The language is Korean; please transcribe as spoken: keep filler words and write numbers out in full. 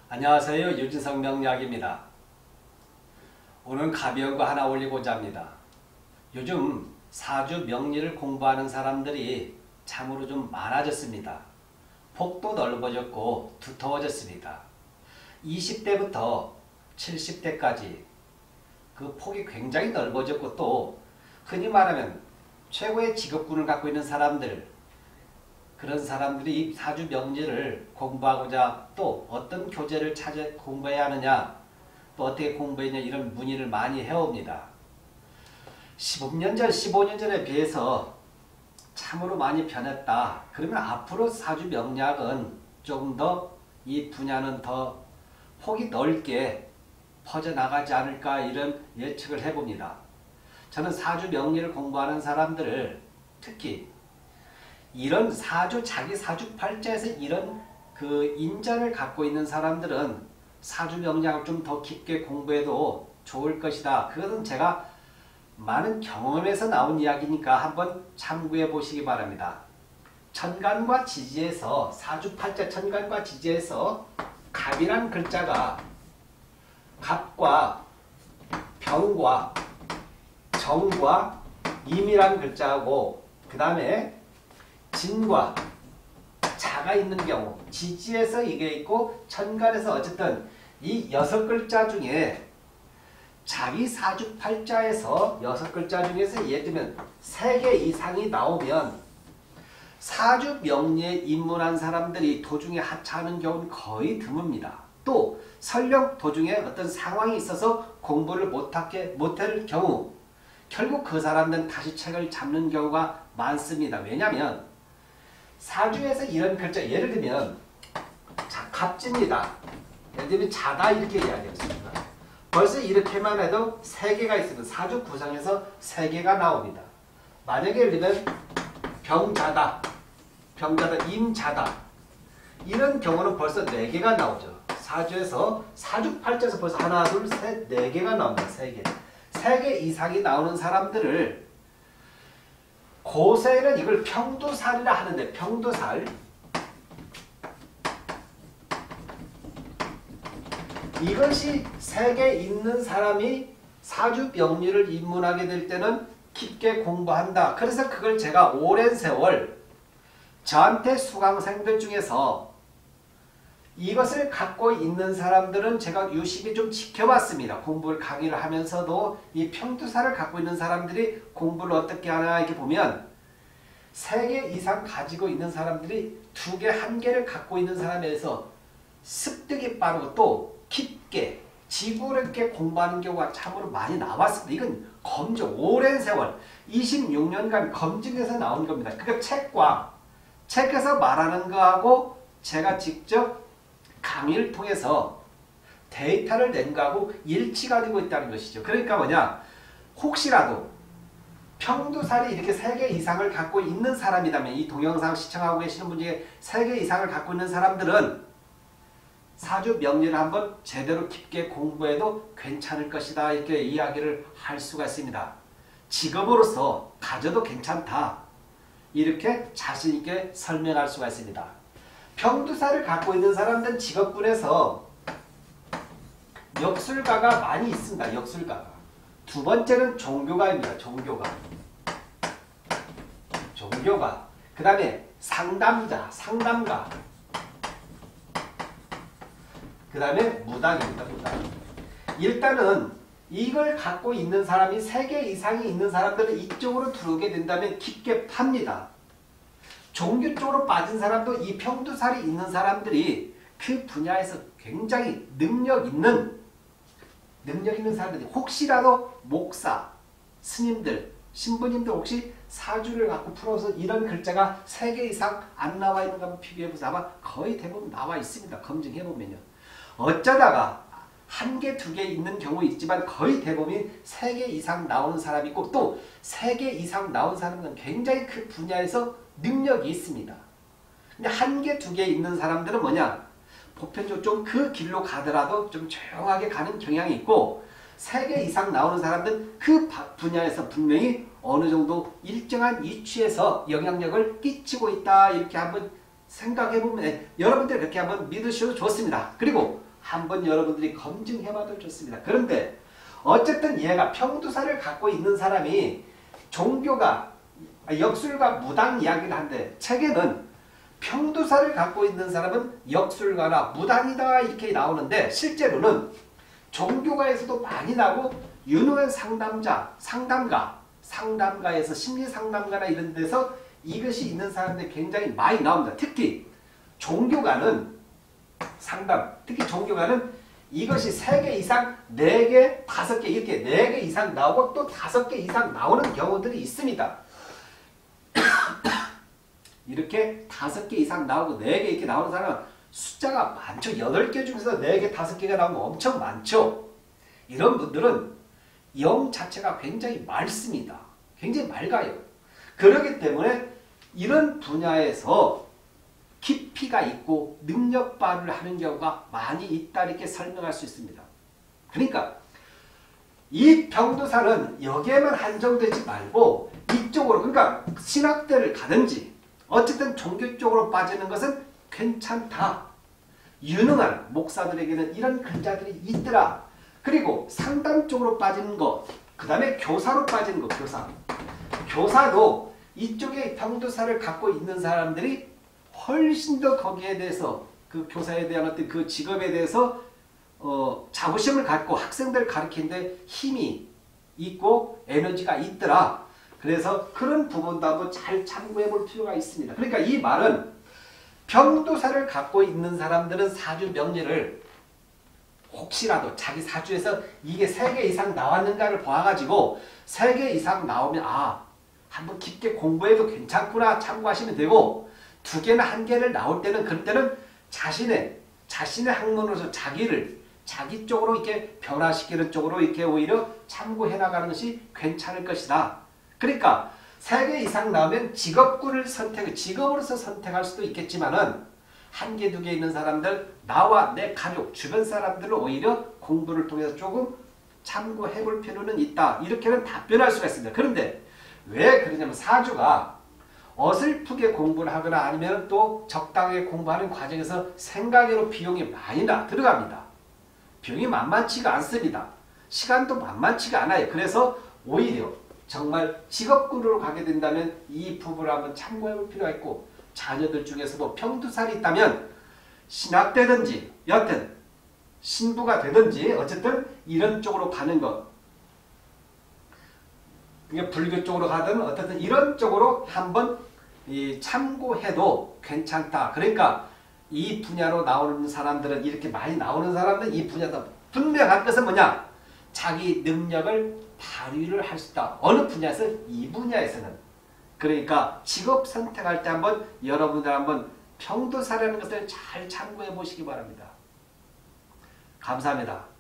안녕하세요. 유진석 명리학입니다. 오늘 가벼운 거 하나 올리고자 합니다. 요즘 사주 명리를 공부하는 사람들이 참으로 좀 많아졌습니다. 폭도 넓어졌고 두터워졌습니다. 이십 대부터 칠십 대까지 그 폭이 굉장히 넓어졌고 또 흔히 말하면 최고의 직업군을 갖고 있는 사람들, 그런 사람들이 사주 명리를 공부하고자 또 어떤 교재를 찾아 공부해야 하느냐, 또 어떻게 공부했냐, 이런 문의를 많이 해옵니다. 십오 년 전, 십오 년 전에 비해서 참으로 많이 변했다. 그러면 앞으로 사주 명리학은 조금 더 이 분야는 더 폭이 넓게 퍼져나가지 않을까, 이런 예측을 해봅니다. 저는 사주 명리를 공부하는 사람들을 특히 이런 사주, 자기 사주팔자에서 이런 그 인자를 갖고 있는 사람들은 사주 명리학을 좀 더 깊게 공부해도 좋을 것이다. 그것은 제가 많은 경험에서 나온 이야기니까 한번 참고해 보시기 바랍니다. 천간과 지지에서, 사주팔자 천간과 지지에서 갑이란 글자가 갑과 병과 정과 임이란 글자하고 그 다음에 진과 자가 있는 경우, 지지에서 이게 있고 천간에서 어쨌든 이 여섯 글자 중에 자기 사주팔자에서 여섯 글자 중에서 예를 들면 세 개 이상이 나오면 사주 명리에 입문한 사람들이 도중에 하차하는 경우는 거의 드뭅니다. 또 설령 도중에 어떤 상황이 있어서 공부를 못하게, 못할 경우 결국 그 사람들은 다시 책을 잡는 경우가 많습니다. 왜냐하면 사주에서 이런 글자, 예를 들면 자, 갑지입니다. 예를 들면 자다 이렇게 이야기했습니다. 벌써 이렇게만 해도 세 개가 있으면 사주 구성에서 세 개가 나옵니다. 만약에 예를 들면 병자다, 병자다, 임자다, 이런 경우는 벌써 네 개가 나오죠. 사주에서, 사주팔자에서 벌써 하나, 둘, 셋, 네 개가 나옵니다. 세 개. 세 개 이상이 나오는 사람들을 고세는 이걸 평두살이라 하는데, 평두살, 이것이 세 개 있는 사람이 사주 명리를 입문하게 될 때는 깊게 공부한다. 그래서 그걸 제가 오랜 세월 저한테 수강생들 중에서 이것을 갖고 있는 사람들은 제가 유심히 좀 지켜봤습니다. 공부를 강의를 하면서도 이 평두살을 갖고 있는 사람들이 공부를 어떻게 하나 이렇게 보면 세 개 이상 가지고 있는 사람들이 두 개, 한 개를 갖고 있는 사람에서 습득이 빠르고 또 깊게 지구롭게 공부하는 경우가 참으로 많이 나왔습니다. 이건 검증, 오랜 세월 이십육 년간 검증해서 나온 겁니다. 그러니까 책과 책에서 말하는 거하고 제가 직접 강의를 통해서 데이터를 낸 거하고 일치가 되고 있다는 것이죠. 그러니까 뭐냐, 혹시라도 평두살이 이렇게 세 개 이상을 갖고 있는 사람이라면, 이 동영상 시청하고 계시는 분 중에 세 개 이상을 갖고 있는 사람들은 사주 명리를 한번 제대로 깊게 공부해도 괜찮을 것이다, 이렇게 이야기를 할 수가 있습니다. 직업으로서 가져도 괜찮다, 이렇게 자신있게 설명할 수가 있습니다. 평두살을 갖고 있는 사람들은 직업군에서 역술가가 많이 있습니다. 역술가가. 두 번째는 종교가입니다. 종교가. 종교가. 그 다음에 상담자, 상담가. 그 다음에 무당입니다. 무당. 일단은 이걸 갖고 있는 사람이 세 개 이상이 있는 사람들은 이쪽으로 들어오게 된다면 깊게 팝니다. 종교 쪽으로 빠진 사람도 이 평두살이 있는 사람들이 그 분야에서 굉장히 능력 있는 능력 있는 사람들이, 혹시라도 목사, 스님들, 신부님들 혹시 사주를 갖고 풀어서 이런 글자가 세 개 이상 안 나와 있는 거 한번 비교해보세요. 아마 거의 대부분 나와 있습니다. 검증해보면요. 어쩌다가 한 개, 두 개 있는 경우 있지만 거의 대부분이 세 개 이상 나오는 사람이 있고, 또 세 개 이상 나온 사람은 굉장히 그 분야에서 능력이 있습니다. 근데 한 개, 두 개 있는 사람들은 뭐냐? 보편적으로 좀 그 길로 가더라도 좀 조용하게 가는 경향이 있고, 세 개 이상 나오는 사람들은 그 분야에서 분명히 어느 정도 일정한 위치에서 영향력을 끼치고 있다, 이렇게 한번 생각해보면 여러분들 그렇게 한번 믿으셔도 좋습니다. 그리고 한번 여러분들이 검증해 봐도 좋습니다. 그런데 어쨌든 얘가 평두사를 갖고 있는 사람이 종교가 역술가 무당 이야기를 한데 책에는 평두사를 갖고 있는 사람은 역술가나 무당이다 이렇게 나오는데 실제로는 종교가에서도 많이 나오고 유능한 상담자, 상담가, 상담가에서 심리상담가나 이런 데서 이것이 있는 사람들이 굉장히 많이 나옵니다. 특히 종교가는 상담, 특히 종교가는 이것이 세 개 이상, 네 개, 다섯 개 이렇게 네 개 이상 나오고 또 다섯 개 이상 나오는 경우들이 있습니다. 이렇게 다섯 개 이상 나오고 네 개 이렇게 나오는 사람은 숫자가 많죠. 여덟 개 중에서 네 개, 다섯 개가 나오면 엄청 많죠. 이런 분들은 영 자체가 굉장히 맑습니다. 굉장히 맑아요. 그렇기 때문에 이런 분야에서 깊이가 있고 능력 발휘를 하는 경우가 많이 있다 이렇게 설명할 수 있습니다. 그러니까 이 평두사는 여기에만 한정되지 말고 이쪽으로 그러니까 신학대를 가든지 어쨌든 종교 쪽으로 빠지는 것은 괜찮다. 유능한 목사들에게는 이런 글자들이 있더라. 그리고 상담 쪽으로 빠지는 것, 그 다음에 교사로 빠지는 것, 교사. 교사도 이쪽에 평두사를 갖고 있는 사람들이 훨씬 더 거기에 대해서 그 교사에 대한 어떤 그 직업에 대해서 어, 자부심을 갖고 학생들 가르치는데 힘이 있고 에너지가 있더라. 그래서 그런 부분도 한번 잘 참고해 볼 필요가 있습니다. 그러니까 이 말은 평두사를 갖고 있는 사람들은 사주 명리를 혹시라도 자기 사주에서 이게 세 개 이상 나왔는가를 봐가지고 세 개 이상 나오면 아 한번 깊게 공부해도 괜찮구나 참고하시면 되고 두 개나 한 개를 나올 때는 그럴 때는 자신의 자신의 학문으로서 자기를 자기 쪽으로 이렇게 변화시키는 쪽으로 이렇게 오히려 참고해 나가는 것이 괜찮을 것이다. 그러니까 세 개 이상 나오면 직업군을 선택, 직업으로서 선택할 수도 있겠지만은 한 개, 두 개 있는 사람들, 나와 내 가족, 주변 사람들을 오히려 공부를 통해서 조금 참고해 볼 필요는 있다. 이렇게는 답변할 수가 있습니다. 그런데 왜 그러냐면 사주가 어설프게 공부를 하거나 아니면 또 적당하게 공부하는 과정에서 생각외로 비용이 많이 나, 들어갑니다. 비용이 만만치가 않습니다. 시간도 만만치가 않아요. 그래서 오히려 정말 직업군으로 가게 된다면 이 부분을 한번 참고해 볼 필요가 있고 자녀들 중에서도 평두살이 있다면 신학되든지 여튼 신부가 되든지 어쨌든 이런 쪽으로 가는 것 불교 쪽으로 가든 어쨌든 이런 쪽으로 한번 이 참고해도 괜찮다. 그러니까 이 분야로 나오는 사람들은 이렇게 많이 나오는 사람들은 이 분야다. 분명한 것은 뭐냐? 자기 능력을 발휘를 할 수 있다. 어느 분야에서? 이 분야에서는. 그러니까 직업 선택할 때 한번 여러분들 한번 평두사라는 것을 잘 참고해 보시기 바랍니다. 감사합니다.